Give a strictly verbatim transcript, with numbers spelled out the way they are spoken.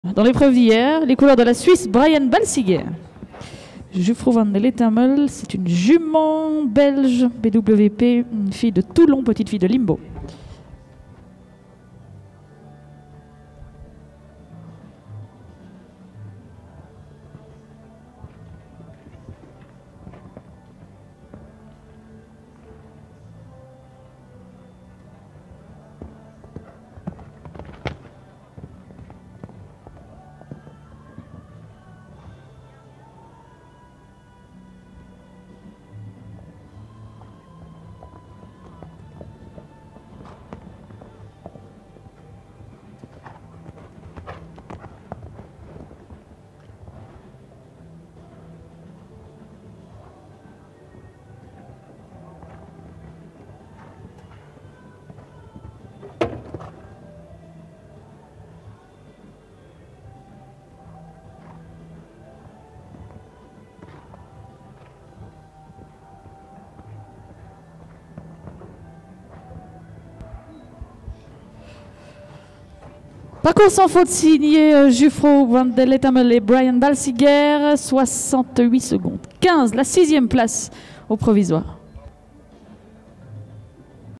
Dans l'épreuve d'hier, les couleurs de la Suisse, Brian Balsiger. Jufro van der Lethamel, c'est une jument belge, B W P, une fille de Toulon, petite fille de Limbo. Parcours sans faute signé Jufro van der Lethamel et Brian Balsiger, soixante-huit secondes. quinze, la sixième place au provisoire.